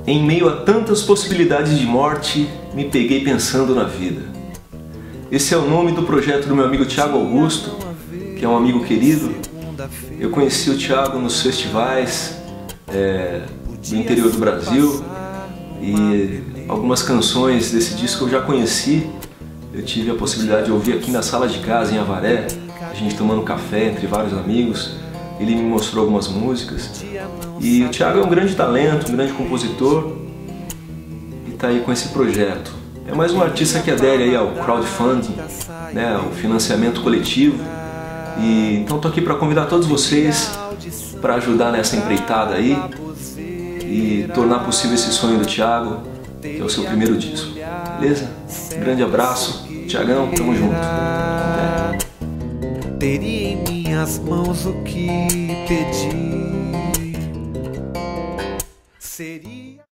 Em meio a tantas possibilidades de morte, me peguei pensando na vida. Esse é o nome do projeto do meu amigo Thiago Augusto, que é um amigo querido. Eu conheci o Thiago nos festivais do interior do Brasil e algumas canções desse disco eu já conheci. Eu tive a possibilidade de ouvir aqui na sala de casa em Avaré, a gente tomando café entre vários amigos. Ele me mostrou algumas músicas. E o Thiago é um grande talento, um grande compositor e está aí com esse projeto. É mais um artista que adere aí ao crowdfunding, né, ao financiamento coletivo. E então estou aqui para convidar todos vocês para ajudar nessa empreitada aí e tornar possível esse sonho do Thiago, que é o seu primeiro disco. Beleza? Grande abraço. Thiagão, tamo junto. Até. Teria em minhas mãos o que pedir. Seria